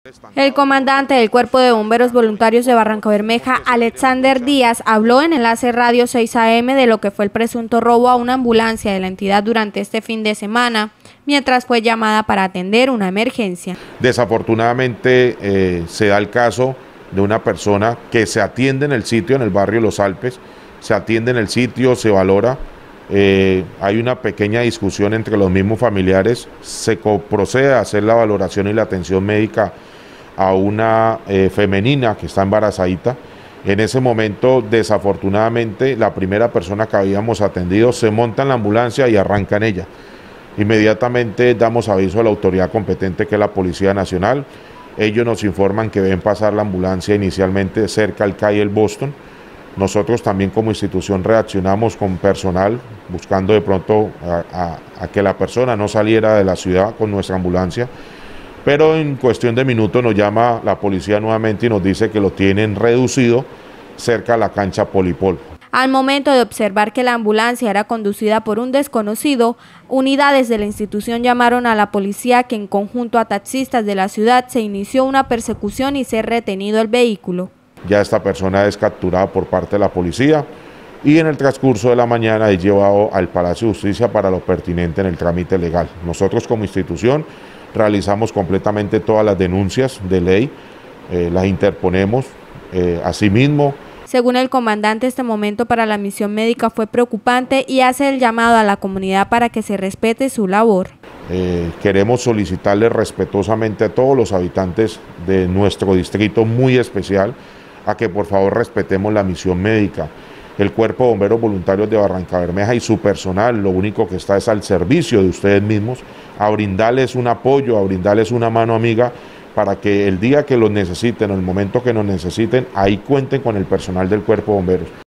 El comandante del Cuerpo de Bomberos Voluntarios de Barrancabermeja, Alexander Díaz, habló en Enlace Radio 6 AM de lo que fue el presunto robo a una ambulancia de la entidad durante este fin de semana, mientras fue llamada para atender una emergencia. Desafortunadamente se da el caso de una persona que se atiende en el sitio, en el barrio Los Alpes, se atiende en el sitio, se valora. Hay una pequeña discusión entre los mismos familiares, se procede a hacer la valoración y la atención médica a una femenina que está embarazadita. En ese momento, desafortunadamente, la primera persona que habíamos atendido se monta en la ambulancia y arranca en ella. Inmediatamente damos aviso a la autoridad competente, que es la Policía Nacional. Ellos nos informan que ven pasar la ambulancia inicialmente cerca al CAI El Boston. Nosotros también como institución reaccionamos con personal, buscando de pronto a que la persona no saliera de la ciudad con nuestra ambulancia. Pero en cuestión de minutos nos llama la policía nuevamente y nos dice que lo tienen reducido cerca a la cancha Polipol. Al momento de observar que la ambulancia era conducida por un desconocido, unidades de la institución llamaron a la policía, que en conjunto a taxistas de la ciudad se inició una persecución y se ha retenido el vehículo. Ya esta persona es capturada por parte de la policía y en el transcurso de la mañana es llevado al Palacio de Justicia para lo pertinente en el trámite legal. Nosotros como institución realizamos completamente todas las denuncias de ley, las interponemos. Asimismo, según el comandante, este momento para la misión médica fue preocupante y hace el llamado a la comunidad para que se respete su labor. Queremos solicitarle respetuosamente a todos los habitantes de nuestro distrito muy especial a que por favor respetemos la misión médica. El Cuerpo de Bomberos Voluntarios de Barrancabermeja y su personal lo único que está es al servicio de ustedes mismos, a brindarles un apoyo, a brindarles una mano amiga, para que el día que los necesiten, o el momento que nos necesiten, ahí cuenten con el personal del Cuerpo de Bomberos.